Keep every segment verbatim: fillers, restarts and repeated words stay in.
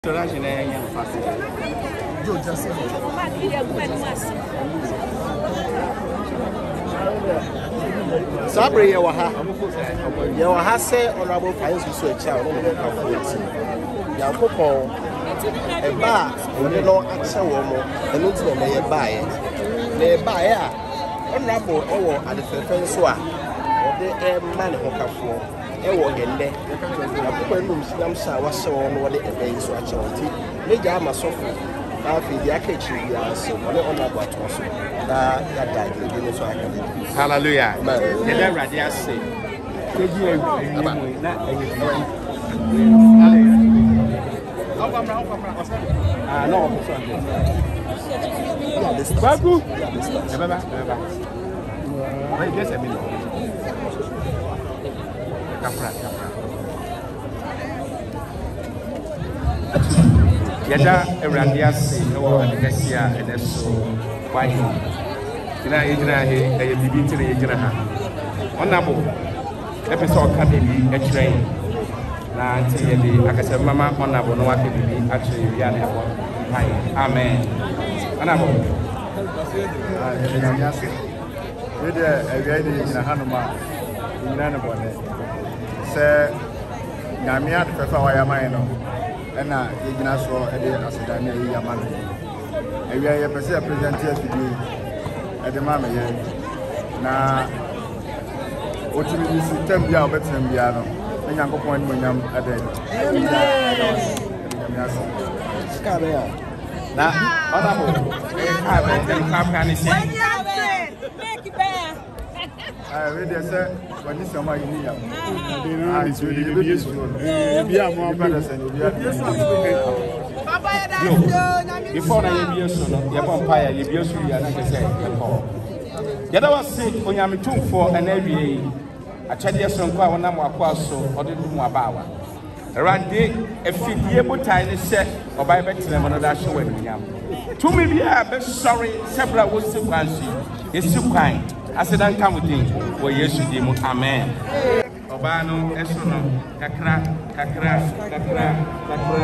Sabre ye wa ha ye wa ha say honorable finance so e cha no no ka fuati ya kokon e ba oni no ache wo mo enu ti na ye ba ye na e ba ye a honorable e wo adefefe so a ode e ma ne hokafo e wo yende ya kokon no msiam sha wa hye wo no ode e ba so ache wo ti meja amasofo na fi dia kechi ya so ole honorable ato so da da da ni so aka. Hallelujah. The Lord radia say. Na ah no. Bagu. Baba, baba. Wait, just a minute. Kapra, kapra. Yada radia say no adesia eneso why Kina ejina he e bibi tire ejina ha onabo episode ka bibi e train na nti ye di akase mama onabo no wa ke bibi a tire wi ana ebo hai amen onabo ah ye na yase we de e wi de ejina ha no ma ejina ne bone se nyamia de fefa wa ya mai no e na ejina so e de asedane e ya manu e wi ye pese president ya bibi Edema me ye na otimi system bia obetem bia no enyankopon ni nyam ade ska be ya na ona mo e ka be den ka pa ni se make bear ah we dey say when this sama yini ya ah so dey be yesu eh bia mo am da se ni bia Papa ya da before na ye bieso no ye bompa ya ye bieso ya na ke say e ko ye da was sick onyame tumfo na awie achade sonko a wona mo akwa so ode dum abawa rande efidie botai ne hye obai betre mo no da hye wa nyam tumi bia be sorry sebra wo sekwansi yesu kwan asedan kamudin wo yesu di mu amen oba no eso no kakra kakra kakra kakra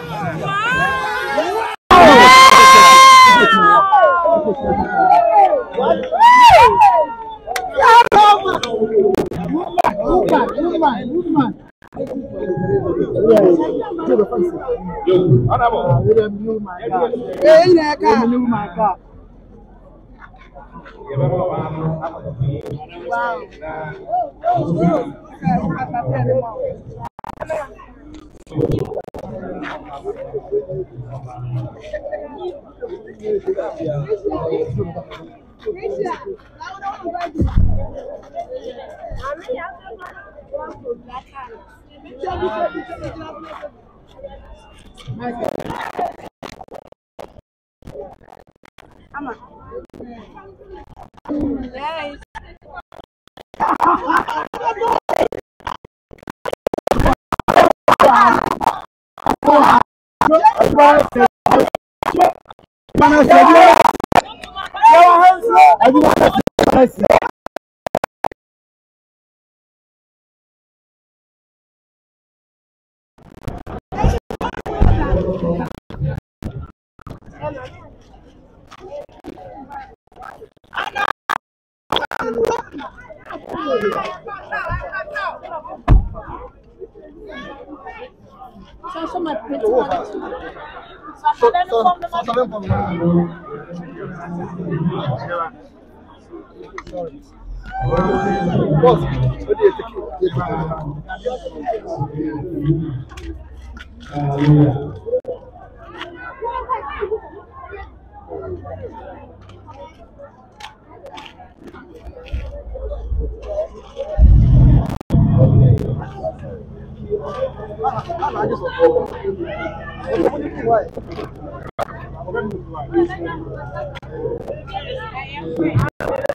Ama. Nice. So so much pretty one. So so so Boss, what do you take? I just